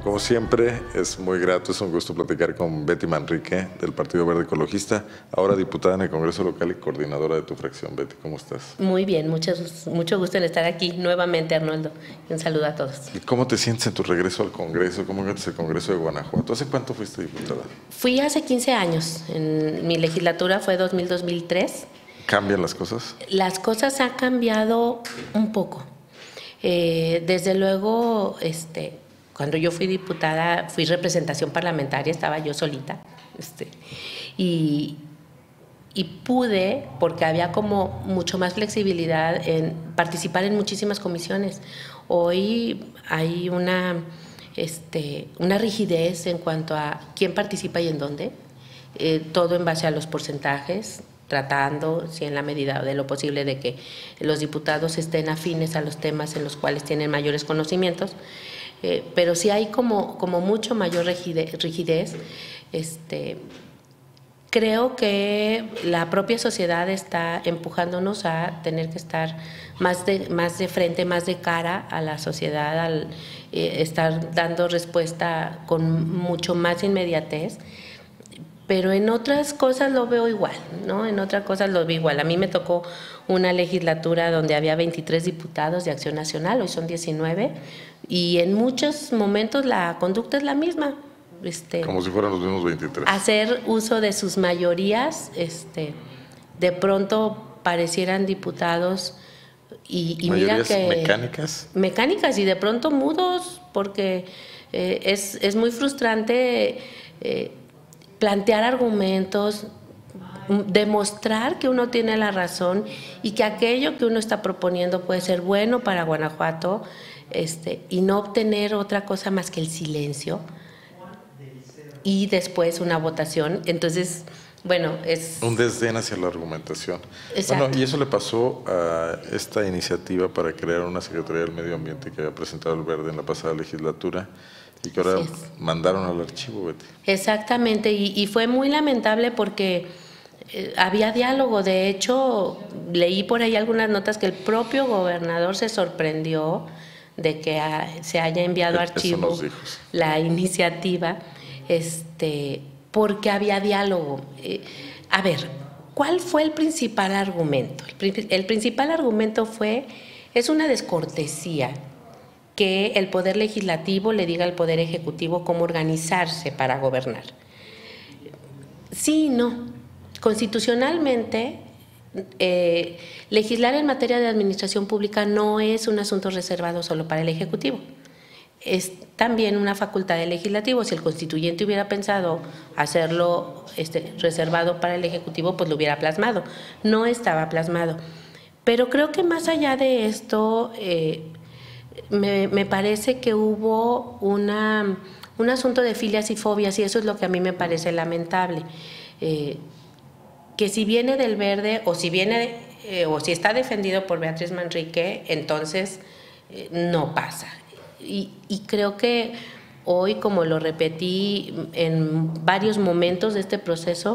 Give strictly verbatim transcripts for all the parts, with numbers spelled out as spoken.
Bueno, como siempre, es muy grato, es un gusto platicar con Betty Manrique del Partido Verde Ecologista, ahora diputada en el Congreso Local y coordinadora de tu fracción. Betty, ¿cómo estás? Muy bien, mucho, mucho gusto en estar aquí nuevamente, Arnoldo. Un saludo a todos. ¿Y cómo te sientes en tu regreso al Congreso? ¿Cómo es el Congreso de Guanajuato? ¿Hace cuánto fuiste diputada? Fui hace quince años. En mi legislatura fue dos mil a dos mil tres. ¿Cambian las cosas? Las cosas han cambiado un poco. Eh, desde luego, este, cuando yo fui diputada, fui representación parlamentaria, estaba yo solita. Este, y, y pude, porque había como mucho más flexibilidad en participar en muchísimas comisiones. Hoy hay una, este, una rigidez en cuanto a quién participa y en dónde, eh, todo en base a los porcentajes, tratando, si en la medida de lo posible, de que los diputados estén afines a los temas en los cuales tienen mayores conocimientos, eh, pero sí hay como, como mucho mayor rigidez. rigidez este, creo que la propia sociedad está empujándonos a tener que estar más de, más de frente, más de cara a la sociedad, al eh, estar dando respuesta con mucho más inmediatez. Pero en otras cosas lo veo igual, ¿no? En otras cosas lo veo igual. A mí me tocó una legislatura donde había veintitrés diputados de Acción Nacional, hoy son diecinueve, y en muchos momentos la conducta es la misma. Este, Como si fueran los mismos veintitrés. Hacer uso de sus mayorías, este, de pronto parecieran diputados y, y mira que… mecánicas. Mecánicas y de pronto mudos, porque eh, es, es muy frustrante… Eh, plantear argumentos, demostrar que uno tiene la razón y que aquello que uno está proponiendo puede ser bueno para Guanajuato, este, y no obtener otra cosa más que el silencio y después una votación. Entonces, bueno, es… un desdén hacia la argumentación. Exacto. Bueno, y eso le pasó a esta iniciativa para crear una Secretaría del Medio Ambiente que había presentado el Verde en la pasada legislatura y que ahora mandaron al archivo, Betty. Exactamente, y, y fue muy lamentable porque eh, había diálogo. De hecho, leí por ahí algunas notas que el propio gobernador se sorprendió de que a, se haya enviado a archivo la iniciativa, este, porque había diálogo. Eh, a ver, ¿cuál fue el principal argumento? El, el principal argumento fue, es una descortesía que el Poder Legislativo le diga al Poder Ejecutivo cómo organizarse para gobernar. Sí y no. Constitucionalmente, eh, legislar en materia de administración pública no es un asunto reservado solo para el Ejecutivo. Es también una facultad del Legislativo. Si el constituyente hubiera pensado hacerlo este, reservado para el Ejecutivo, pues lo hubiera plasmado. No estaba plasmado. Pero creo que más allá de esto… Eh, Me, me parece que hubo una, un asunto de filias y fobias, y eso es lo que a mí me parece lamentable. Eh, que si viene del Verde o si viene eh, o si está defendido por Beatriz Manrique, entonces eh, no pasa. Y, y creo que hoy, como lo repetí en varios momentos de este proceso,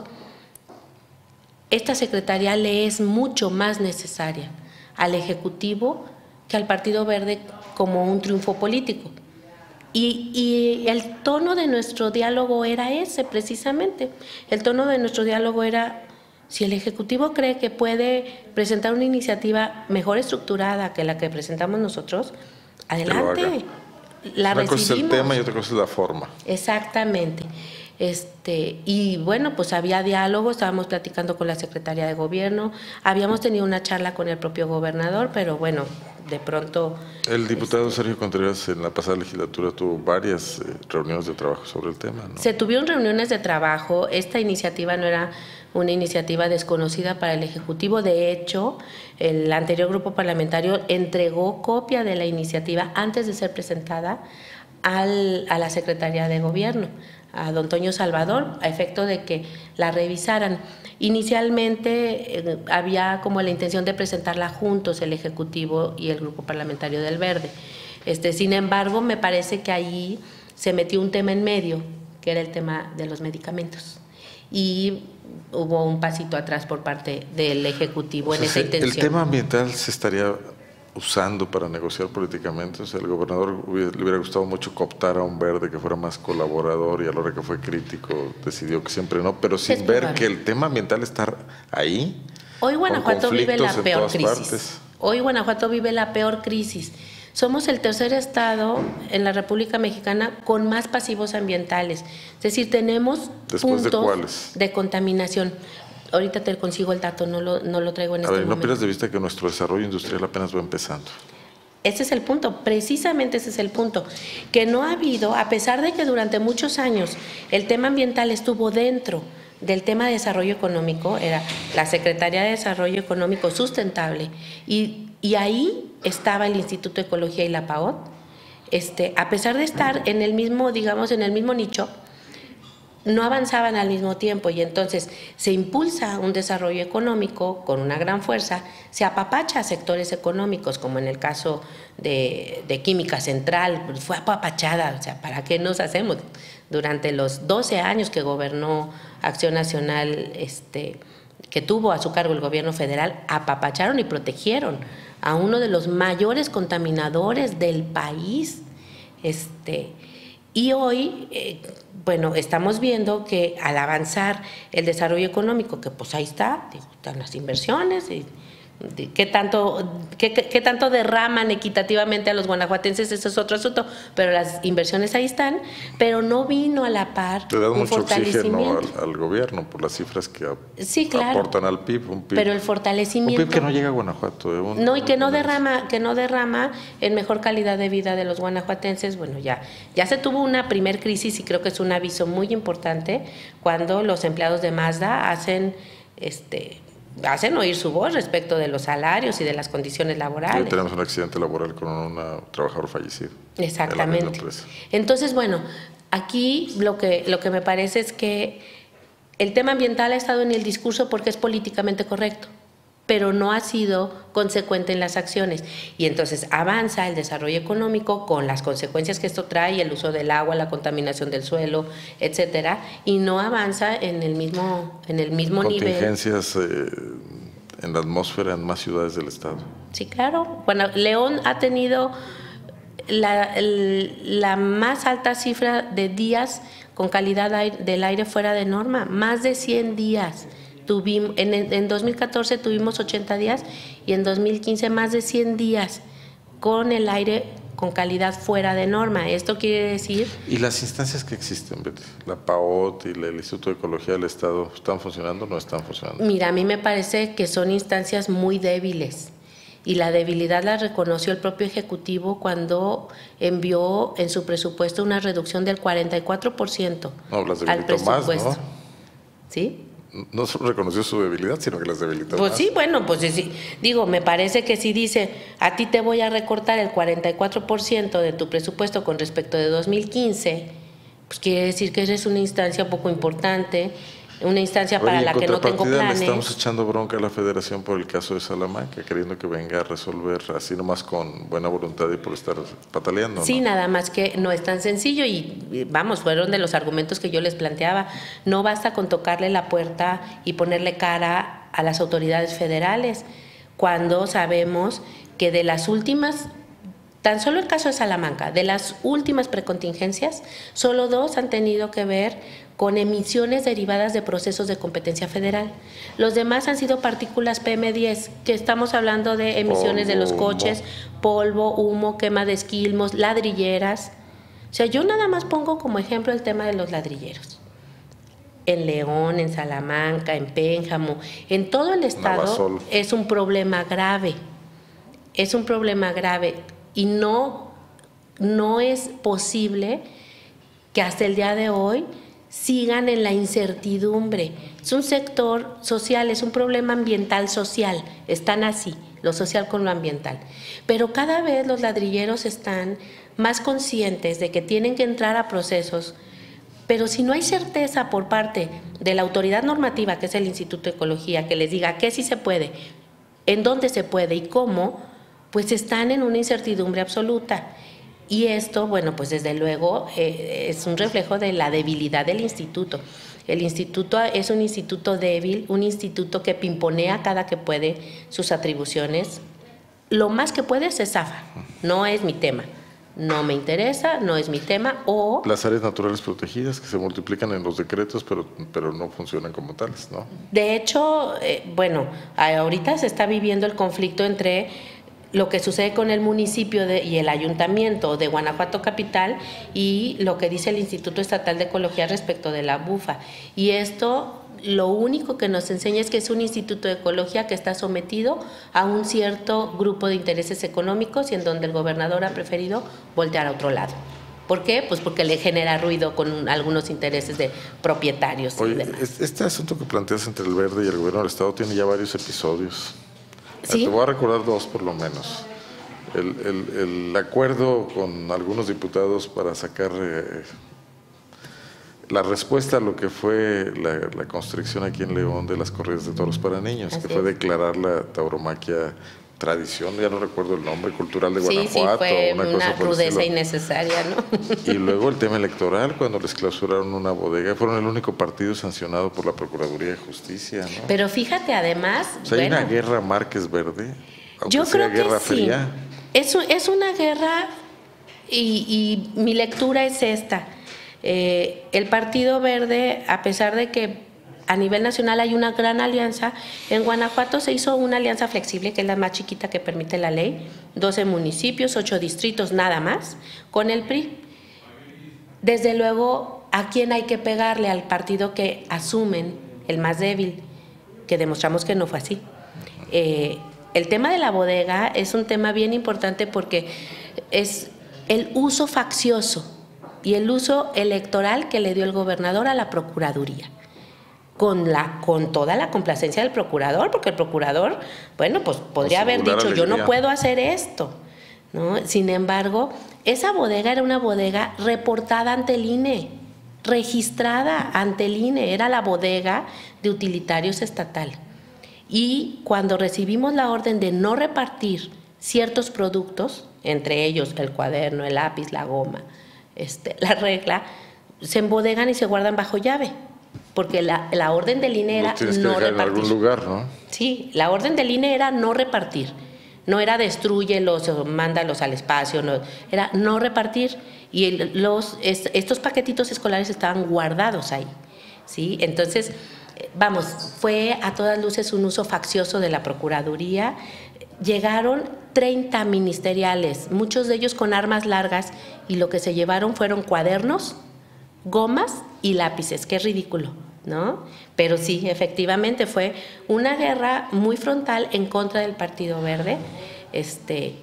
esta secretaría le es mucho más necesaria al Ejecutivo que al Partido Verde como un triunfo político. Y, y el tono de nuestro diálogo era ese, precisamente. El tono de nuestro diálogo era, si el Ejecutivo cree que puede presentar una iniciativa mejor estructurada que la que presentamos nosotros, adelante, la recibimos. Una cosa es el tema y otra cosa es la forma. Exactamente. Este, y bueno, pues había diálogo, estábamos platicando con la Secretaría de Gobierno, habíamos tenido una charla con el propio gobernador, pero bueno, de pronto… El diputado este, Sergio Contreras en la pasada legislatura tuvo varias eh, reuniones de trabajo sobre el tema, ¿no? Se tuvieron reuniones de trabajo. Esta iniciativa no era una iniciativa desconocida para el Ejecutivo. De hecho, el anterior grupo parlamentario entregó copia de la iniciativa antes de ser presentada al, a la Secretaría de Gobierno, a don Toño Salvador, a efecto de que la revisaran. Inicialmente eh, había como la intención de presentarla juntos el Ejecutivo y el Grupo Parlamentario del Verde. Este, sin embargo, me parece que ahí se metió un tema en medio, que era el tema de los medicamentos. Y hubo un pasito atrás por parte del Ejecutivo, o sea, en esa intención. El tema ambiental se estaría usando para negociar políticamente. O sea, el gobernador hubiera, le hubiera gustado mucho cooptar a un verde que fuera más colaborador y a la hora que fue crítico decidió que siempre no, pero sin Es ver probable. que el tema ambiental está ahí. Hoy Guanajuato vive la peor crisis. Partes. Hoy Guanajuato vive la peor crisis. Somos el tercer estado en la República Mexicana con más pasivos ambientales. Es decir, tenemos ¿Después puntos de cuáles? de contaminación. Ahorita te consigo el dato, no lo, no lo traigo en A este ver, no momento. pierdas de vista que nuestro desarrollo industrial apenas va empezando. Ese es el punto, precisamente ese es el punto, que no ha habido, a pesar de que durante muchos años el tema ambiental estuvo dentro del tema de desarrollo económico, era la Secretaría de Desarrollo Económico Sustentable, y, y ahí estaba el Instituto de Ecología y la PAOT, este, a pesar de estar en el mismo, digamos, en el mismo nicho, no avanzaban al mismo tiempo y entonces se impulsa un desarrollo económico con una gran fuerza, se apapacha a sectores económicos, como en el caso de, de Química Central, pues fue apapachada, o sea, ¿para qué nos hacemos? Durante los doce años que gobernó Acción Nacional, este, que tuvo a su cargo el gobierno federal, apapacharon y protegieron a uno de los mayores contaminadores del país, este, y hoy, eh, bueno, estamos viendo que al avanzar el desarrollo económico, que pues ahí está, digo, están las inversiones, y, de, ¿qué, tanto, qué, qué, qué tanto derraman equitativamente a los guanajuatenses? Eso es otro asunto, pero las inversiones ahí están, pero no vino a la par Te da un mucho oxígeno fortalecimiento. al, al gobierno por las cifras que ap Sí, claro. aportan al P I B. Un P I B. Pero el fortalecimiento. Un P I B que no llega a Guanajuato. ¿eh? Un, No, y que no un, derrama, que no derrama en mejor calidad de vida de los guanajuatenses. Bueno, ya, ya se tuvo una primer crisis y creo que es un aviso muy importante cuando los empleados de Mazda hacen, este, hacen oír su voz respecto de los salarios y de las condiciones laborales. Hoy tenemos un accidente laboral con un trabajador fallecido. Exactamente. Entonces, bueno, aquí lo que, lo que me parece es que el tema ambiental ha estado en el discurso porque es políticamente correcto, pero no ha sido consecuente en las acciones. Y entonces avanza el desarrollo económico con las consecuencias que esto trae, el uso del agua, la contaminación del suelo, etcétera, y no avanza en el mismo, en el mismo nivel. Contingencias eh, en la atmósfera en más ciudades del estado. Sí, claro. Bueno, León ha tenido la, el, la más alta cifra de días con calidad aire, del aire fuera de norma, más de cien días. Tuvimos, en, en dos mil catorce tuvimos ochenta días y en dos mil quince más de cien días con el aire con calidad fuera de norma. Esto quiere decir... ¿Y las instancias que existen, Betty? La PAOT y el Instituto de Ecología del Estado, ¿están funcionando o no están funcionando? Mira, a mí me parece que son instancias muy débiles y la debilidad la reconoció el propio Ejecutivo cuando envió en su presupuesto una reducción del cuarenta y cuatro por ciento no, las al presupuesto. Más, ¿no? ¿Sí? No solo reconoció su debilidad, sino que las debilitó Pues más. sí, bueno, pues sí, digo, me parece que si dice, a ti te voy a recortar el cuarenta y cuatro por ciento de tu presupuesto con respecto de dos mil quince, pues quiere decir que eres una instancia poco importante, una instancia para Oye, la que no tengo planes. Le estamos echando bronca a la Federación por el caso de Salamanca, queriendo que venga a resolver así nomás con buena voluntad y por estar pataleando. Sí, ¿no? Nada más que no es tan sencillo y vamos, fueron de los argumentos que yo les planteaba. No basta con tocarle la puerta y ponerle cara a las autoridades federales, cuando sabemos que de las últimas, tan solo el caso de Salamanca, de las últimas precontingencias, solo dos han tenido que ver con emisiones derivadas de procesos de competencia federal. Los demás han sido partículas P M diez, que estamos hablando de emisiones polvo, de los coches, humo. polvo, humo, quema de esquilmos, ladrilleras. O sea, yo nada más pongo como ejemplo el tema de los ladrilleros. En León, en Salamanca, en Pénjamo, en todo el estado Navasol. Es un problema grave. Es un problema grave y no, no es posible que hasta el día de hoy sigan en la incertidumbre. Es un sector social, es un problema ambiental social, están así, lo social con lo ambiental. Pero cada vez los ladrilleros están más conscientes de que tienen que entrar a procesos, pero si no hay certeza por parte de la autoridad normativa, que es el Instituto de Ecología, que les diga qué sí se puede, en dónde se puede y cómo, pues están en una incertidumbre absoluta. Y esto, bueno, pues desde luego eh, es un reflejo de la debilidad del instituto. El instituto es un instituto débil, un instituto que pimponea cada que puede sus atribuciones lo más que puede se zafa, no es mi tema. No me interesa, no es mi tema, o... Las áreas naturales protegidas que se multiplican en los decretos, pero, pero no funcionan como tales, ¿no? De hecho, eh, bueno, ahorita se está viviendo el conflicto entre lo que sucede con el municipio de, y el ayuntamiento de Guanajuato Capital y lo que dice el Instituto Estatal de Ecología respecto de la bufa. Y esto... lo único que nos enseña es que es un instituto de ecología que está sometido a un cierto grupo de intereses económicos y en donde el gobernador ha preferido voltear a otro lado. ¿Por qué? Pues porque le genera ruido con algunos intereses de propietarios. Oye, y demás. Este asunto que planteas entre el Verde y el gobierno del Estado tiene ya varios episodios. ¿Sí? Te voy a recordar dos por lo menos. El, el, el acuerdo con algunos diputados para sacar... Eh, la respuesta a lo que fue la, la constricción aquí en León de las corridas de toros para niños, Así que fue es. declarar la tauromaquia tradición, ya no recuerdo el nombre, cultural de sí, Guanajuato. Sí, fue una, una cosa crudeza innecesaria, ¿no? Y luego el tema electoral, cuando les clausuraron una bodega, fueron el único partido sancionado por la Procuraduría de Justicia, ¿no? Pero fíjate, además... O sea, bueno, hay una guerra Márquez Verde, aunque yo sea creo guerra que fría. Sí. Es, es una guerra y, y mi lectura es esta. Eh, el Partido Verde, a pesar de que a nivel nacional hay una gran alianza, en Guanajuato se hizo una alianza flexible, que es la más chiquita que permite la ley, doce municipios, ocho distritos, nada más, con el P R I. Desde luego, ¿a quién hay que pegarle? Al partido que asumen, el más débil, que demostramos que no fue así. Eh, el tema de la bodega es un tema bien importante porque es el uso faccioso y el uso electoral que le dio el gobernador a la Procuraduría, con, la, con toda la complacencia del procurador, porque el procurador, bueno, pues podría haber dicho, yo no puedo hacer esto, ¿no? Sin embargo, esa bodega era una bodega reportada ante el I N E, registrada ante el I N E, era la bodega de utilitarios estatal. Y cuando recibimos la orden de no repartir ciertos productos, entre ellos el cuaderno, el lápiz, la goma, Este, la regla, se embodegan y se guardan bajo llave, porque la, la orden del I N E era no repartir. En algún lugar, ¿no? Sí, la orden del I N E era no repartir, no era destrúyelos o mándalos al espacio, no, era no repartir, y el, los, es, estos paquetitos escolares estaban guardados ahí, ¿sí? Entonces, vamos, fue a todas luces un uso faccioso de la Procuraduría. Llegaron treinta ministeriales, muchos de ellos con armas largas, y lo que se llevaron fueron cuadernos, gomas y lápices. Qué ridículo, ¿no? Pero sí, efectivamente fue una guerra muy frontal en contra del Partido Verde. Este,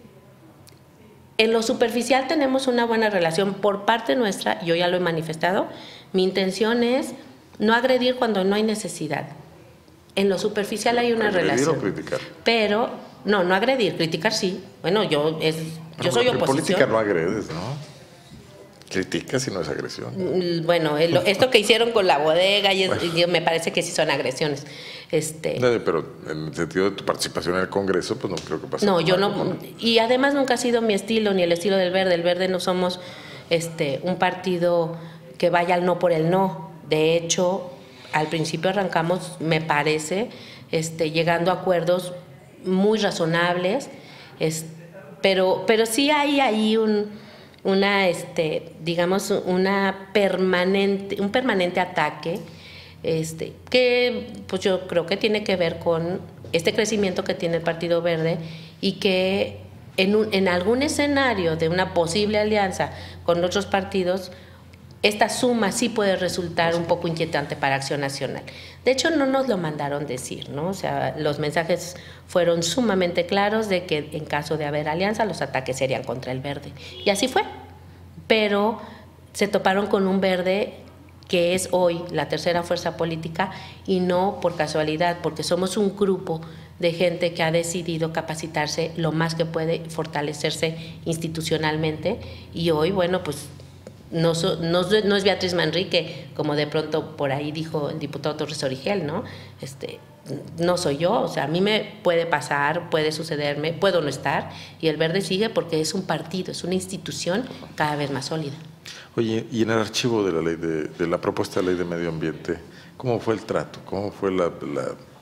en lo superficial tenemos una buena relación por parte nuestra, yo ya lo he manifestado. Mi intención es no agredir cuando no hay necesidad. En lo superficial hay una ¿Agredir relación. o criticar? Pero, no, no agredir, criticar sí. Bueno, yo, es, yo soy oposición. En política no agredes, ¿no? Criticas y no es agresión. Bueno, el, esto que hicieron con la bodega, y, es, bueno. y me parece que sí son agresiones. Este, no, pero en el sentido de tu participación en el Congreso, pues no creo que pase. No, yo no, y además nunca ha sido mi estilo, ni el estilo del Verde. El Verde no somos este, un partido que vaya al no por el no. De hecho, al principio arrancamos, me parece, este, llegando a acuerdos muy razonables, es, pero, pero sí hay ahí un, una, este, digamos, una permanente, un permanente ataque, este, que pues yo creo que tiene que ver con este crecimiento que tiene el Partido Verde y que en, un, en algún escenario de una posible alianza con otros partidos, esta suma sí puede resultar un poco inquietante para Acción Nacional. De hecho, no nos lo mandaron decir, ¿no? O sea, los mensajes fueron sumamente claros de que en caso de haber alianza, los ataques serían contra el Verde. Y así fue. Pero se toparon con un Verde que es hoy la tercera fuerza política y no por casualidad, porque somos un grupo de gente que ha decidido capacitarse lo más que puede, fortalecerse institucionalmente, y hoy, bueno, pues No, no, no es Beatriz Manrique, como de pronto por ahí dijo el diputado Torres Origel, ¿no? Este, no soy yo, o sea, a mí me puede pasar, puede sucederme, puedo no estar, y el Verde sigue porque es un partido, es una institución cada vez más sólida. Oye, y en el archivo de la ley de, de la propuesta de ley de medio ambiente, ¿cómo fue el trato? ¿Cómo fue la, la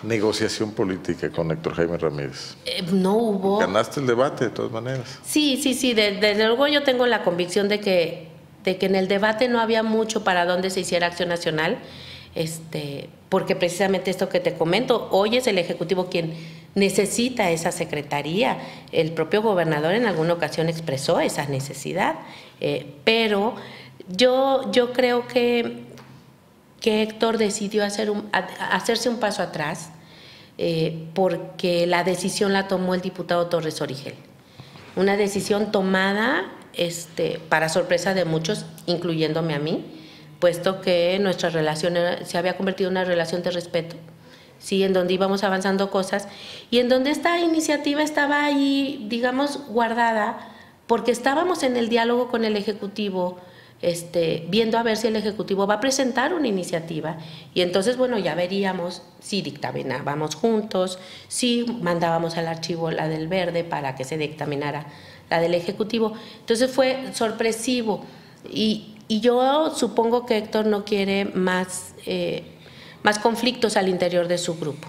negociación política con Héctor Jaime Ramírez? Eh, no hubo. Ganaste el debate de todas maneras. Sí, sí, sí, de, desde luego yo tengo la convicción de que, de que en el debate no había mucho para dónde se hiciera Acción Nacional, este, porque precisamente esto que te comento, hoy es el Ejecutivo quien necesita esa secretaría. El propio gobernador en alguna ocasión expresó esa necesidad, eh, pero yo, yo creo que, que Héctor decidió hacer un, hacerse un paso atrás, eh, porque la decisión la tomó el diputado Torres Origel. Una decisión tomada este, para sorpresa de muchos, incluyéndome a mí, puesto que nuestra relación era, se había convertido en una relación de respeto, sí, en donde íbamos avanzando cosas y en donde esta iniciativa estaba ahí, digamos, guardada, porque estábamos en el diálogo con el Ejecutivo, este, viendo a ver si el Ejecutivo va a presentar una iniciativa y entonces, bueno, ya veríamos si dictaminábamos juntos, si mandábamos al archivo la del Verde para que se dictaminara la del Ejecutivo. Entonces fue sorpresivo y, y yo supongo que Héctor no quiere más, eh, más conflictos al interior de su grupo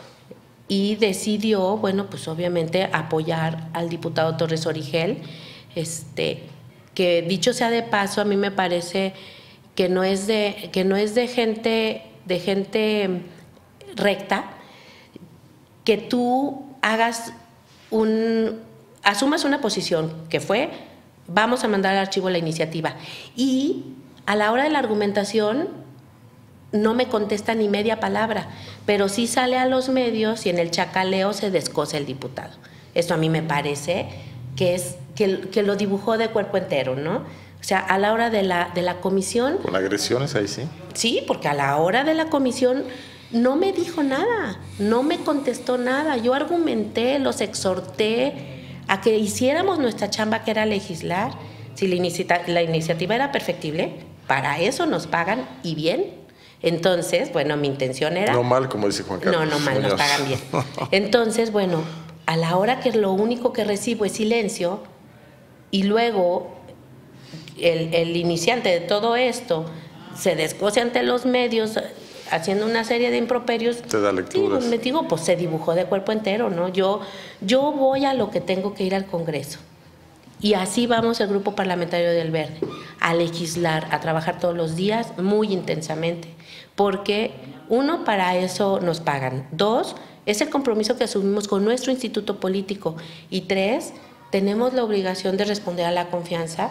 y decidió, bueno, pues obviamente apoyar al diputado Torres Origel, este, que dicho sea de paso, a mí me parece que no es de, que no es de gente, de gente recta, que tú hagas un, asumas una posición que fue, vamos a mandar al archivo la iniciativa, y a la hora de la argumentación no me contesta ni media palabra, pero sí sale a los medios y en el chacaleo se descosa el diputado. Esto a mí me parece que es que, que lo dibujó de cuerpo entero, ¿no? O sea, a la hora de la, de la comisión... ¿Con agresiones ahí sí? Sí, porque a la hora de la comisión no me dijo nada, no me contestó nada. Yo argumenté, los exhorté a que hiciéramos nuestra chamba, que era legislar. Si la, inicia, la iniciativa era perfectible, para eso nos pagan y bien. Entonces, bueno, mi intención era... No mal, como dice Juan Carlos. No, no mal, Muñoz. nos pagan bien. Entonces, bueno, a la hora que lo único que recibo es silencio y luego el, el iniciante de todo esto se descose ante los medios haciendo una serie de improperios. Te da lecturas. Sí, me digo, pues se dibujó de cuerpo entero, ¿no? Yo, yo voy a lo que tengo que ir al Congreso. Y así vamos el Grupo Parlamentario del Verde, a legislar, a trabajar todos los días muy intensamente, porque uno, para eso nos pagan, dos, es el compromiso que asumimos con nuestro instituto político y tres, tenemos la obligación de responder a la confianza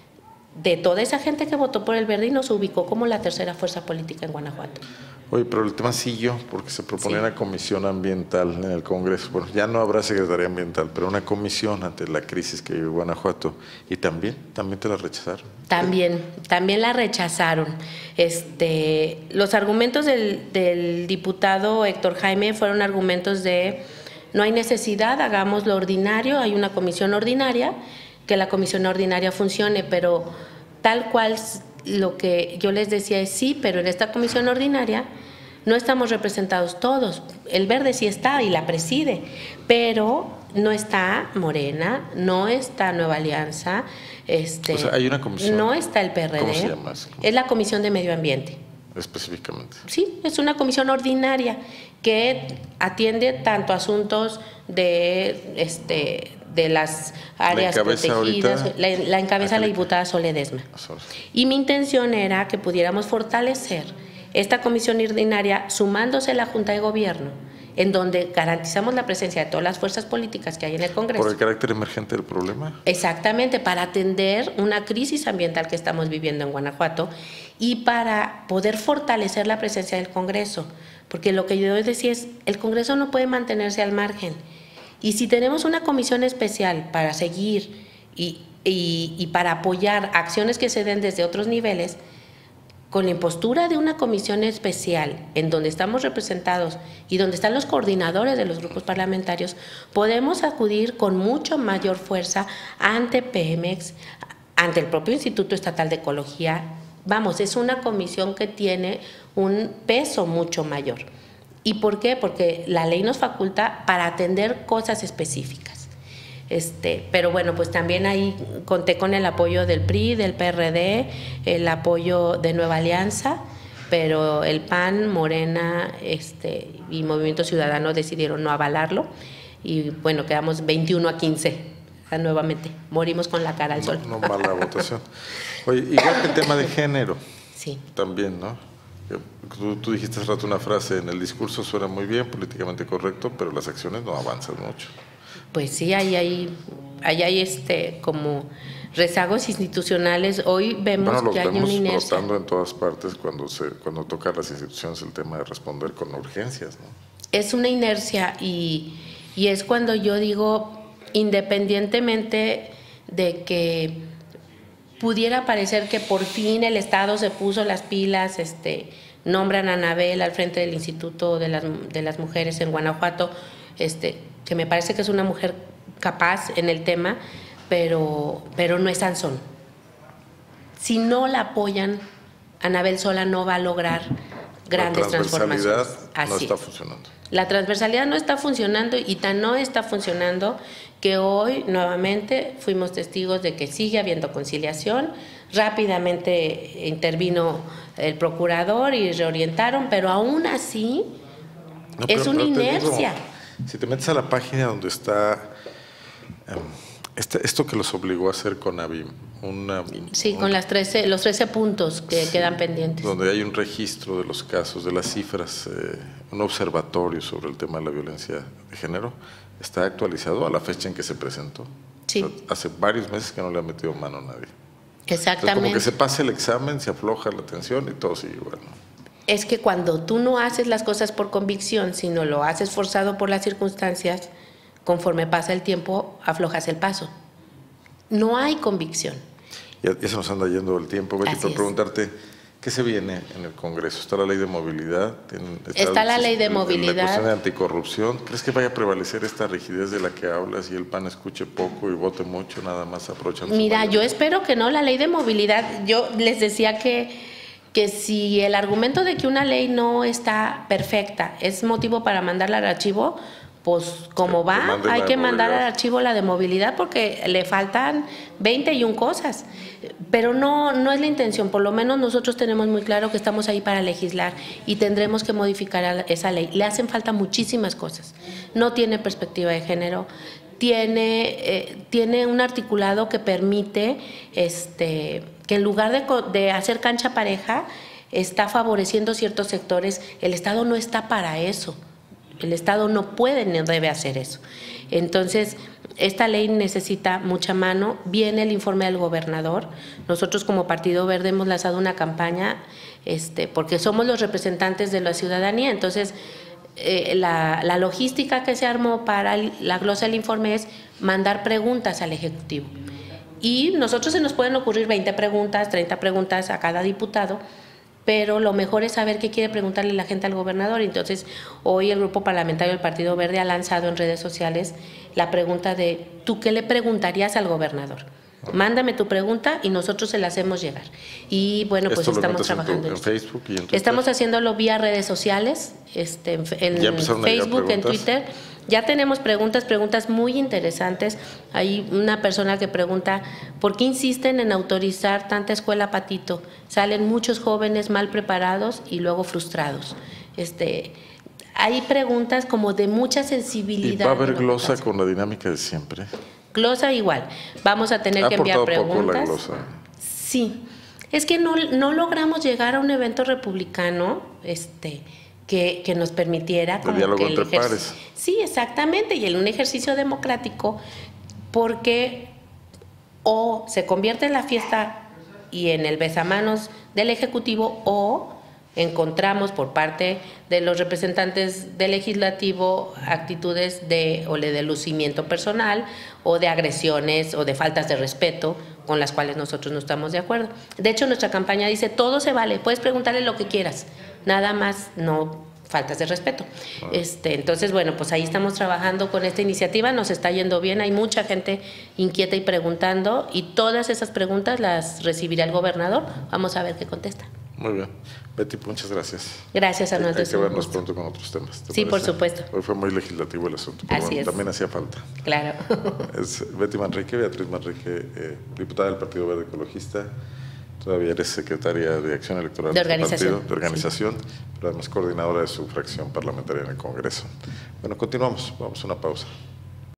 de toda esa gente que votó por el Verde y nos ubicó como la tercera fuerza política en Guanajuato. Oye, pero el tema siguió porque se proponía Sí. una comisión ambiental en el Congreso. Bueno, ya no habrá Secretaría Ambiental, pero una comisión ante la crisis que vive Guanajuato. Y también, también te la rechazaron. También, también la rechazaron. Este, los argumentos del, del diputado Héctor Jaime fueron argumentos de no hay necesidad, hagamos lo ordinario, hay una comisión ordinaria, que la comisión ordinaria funcione, pero tal cual lo que yo les decía es sí, pero en esta comisión ordinaria no estamos representados todos. El Verde sí está y la preside, pero no está Morena, no está Nueva Alianza, este, O sea, hay una comisión. no está el P R D. ¿Cómo se llama eso? Es la Comisión de Medio Ambiente. Específicamente. Sí, es una comisión ordinaria que atiende tanto asuntos de este de las áreas protegidas, ahorita, la, la encabeza la Angélica. diputada Sole Ledesma. Eso es. Y mi intención era que pudiéramos fortalecer esta comisión ordinaria sumándose a la Junta de Gobierno, en donde garantizamos la presencia de todas las fuerzas políticas que hay en el Congreso. ¿Por el carácter emergente del problema? Exactamente, para atender una crisis ambiental que estamos viviendo en Guanajuato y para poder fortalecer la presencia del Congreso, porque lo que yo decía es, el Congreso no puede mantenerse al margen. Y si tenemos una comisión especial para seguir y, y, y para apoyar acciones que se den desde otros niveles, con la impostura de una comisión especial en donde estamos representados y donde están los coordinadores de los grupos parlamentarios, podemos acudir con mucho mayor fuerza ante Pemex, ante el propio Instituto Estatal de Ecología. Vamos, es una comisión que tiene un peso mucho mayor. ¿Y por qué? Porque la ley nos faculta para atender cosas específicas. Este, pero bueno, pues también ahí conté con el apoyo del P R I, del P R D, el apoyo de Nueva Alianza, pero el P A N, Morena este, y Movimiento Ciudadano decidieron no avalarlo y bueno, quedamos veintiuno a quince. Nuevamente, morimos con la cara al sol. No, no mala votación. Oye, igual que el tema de género, sí. También, ¿no? Tú, tú dijiste hace rato una frase, en el discurso suena muy bien, políticamente correcto, pero las acciones no avanzan mucho. Pues sí, ahí hay, ahí hay este, como rezagos institucionales. Hoy vemos bueno, que hay una inercia. Los vemos brotando en todas partes cuando, se, cuando toca a las instituciones el tema de responder con urgencias, ¿no? Es una inercia y, y es cuando yo digo, independientemente de que pudiera parecer que por fin el Estado se puso las pilas, este, nombran a Anabel al frente del Instituto de las, de las Mujeres en Guanajuato, este, que me parece que es una mujer capaz en el tema, pero, pero no es Sansón. Si no la apoyan, Anabel sola no va a lograr grandes transformaciones. La transversalidad no está funcionando. La transversalidad no está funcionando y tan no está funcionando que hoy nuevamente fuimos testigos de que sigue habiendo conciliación. Rápidamente intervino el procurador y reorientaron, pero aún así no, es pero, una pero inercia. Digo, si te metes a la página donde está um, este, esto que los obligó a hacer con Abim, una, sí, un, con las trece, los trece puntos que sí, quedan pendientes. Donde hay un registro de los casos, de las cifras, eh, un observatorio sobre el tema de la violencia de género, está actualizado a la fecha en que se presentó. Sí. O sea, hace varios meses que no le ha metido mano a nadie. Exactamente. Entonces, como que se pase el examen, se afloja la tensión y todo sigue igual, ¿no? Es que cuando tú no haces las cosas por convicción, sino lo haces forzado por las circunstancias, conforme pasa el tiempo, aflojas el paso. No hay convicción. Ya, ya se nos anda yendo el tiempo, Betty, por preguntarte, ¿qué se viene en el Congreso? ¿Está la ley de movilidad? Está, está la ley de movilidad. La cuestión de anticorrupción. ¿Crees que vaya a prevalecer esta rigidez de la que hablas y el P A N escuche poco y vote mucho, nada más aprovechando? Mira, yo espero que no, la ley de movilidad. Yo les decía que, que si el argumento de que una ley no está perfecta es motivo para mandarla al archivo, pues como va, hay que mandar al archivo la de movilidad porque le faltan veinte y un cosas. Pero no, no es la intención, por lo menos nosotros tenemos muy claro que estamos ahí para legislar y tendremos que modificar esa ley. Le hacen falta muchísimas cosas. No tiene perspectiva de género, tiene, eh, tiene un articulado que permite este, que en lugar de, de hacer cancha pareja, está favoreciendo ciertos sectores. El Estado no está para eso. El Estado no puede ni debe hacer eso. Entonces, esta ley necesita mucha mano. Viene el informe del gobernador. Nosotros como Partido Verde hemos lanzado una campaña este, porque somos los representantes de la ciudadanía. Entonces, eh, la, la logística que se armó para la glosa del informe es mandar preguntas al Ejecutivo. Y nosotros se nos pueden ocurrir veinte preguntas, treinta preguntas a cada diputado, pero lo mejor es saber qué quiere preguntarle la gente al gobernador. Entonces, hoy el Grupo Parlamentario del Partido Verde ha lanzado en redes sociales la pregunta de ¿tú qué le preguntarías al gobernador? Mándame tu pregunta y nosotros se la hacemos llegar. Y bueno, pues estamos trabajando en, tu, en Facebook y en Twitter. Estamos haciéndolo vía redes sociales, este, en, en Facebook, en Twitter. Ya tenemos preguntas, preguntas muy interesantes. Hay una persona que pregunta, ¿por qué insisten en autorizar tanta escuela patito? Salen muchos jóvenes mal preparados y luego frustrados. Este, hay preguntas como de mucha sensibilidad. ¿Y va a haber glosa con la dinámica de siempre? Glosa igual. Vamos a tener que enviar preguntas. Poco la glosa. Sí. Es que no, no logramos llegar a un evento republicano, este... Que, que nos permitiera como diálogo que el entre pares. Sí, exactamente, y en un ejercicio democrático, porque o se convierte en la fiesta y en el besamanos del Ejecutivo, o encontramos por parte de los representantes del Legislativo actitudes de o de lucimiento personal o de agresiones o de faltas de respeto con las cuales nosotros no estamos de acuerdo. De hecho, nuestra campaña dice, todo se vale, puedes preguntarle lo que quieras, nada más no faltas de respeto. Este, entonces, bueno, pues ahí estamos trabajando con esta iniciativa, nos está yendo bien, hay mucha gente inquieta y preguntando, y todas esas preguntas las recibirá el gobernador, vamos a ver qué contesta. Muy bien. Betty, muchas gracias. Gracias a nosotros. Hay que vernos pronto con otros temas. Sí, parece? Por supuesto. Hoy fue muy legislativo el asunto, pero Así bueno, es. También hacía falta. Claro. Es Betty Manrique, Beatriz Manrique, eh, diputada del Partido Verde Ecologista. Todavía eres secretaria de Acción Electoral de organización, partido, de organización, sí. Pero además coordinadora de su fracción parlamentaria en el Congreso. Bueno, continuamos, vamos a una pausa.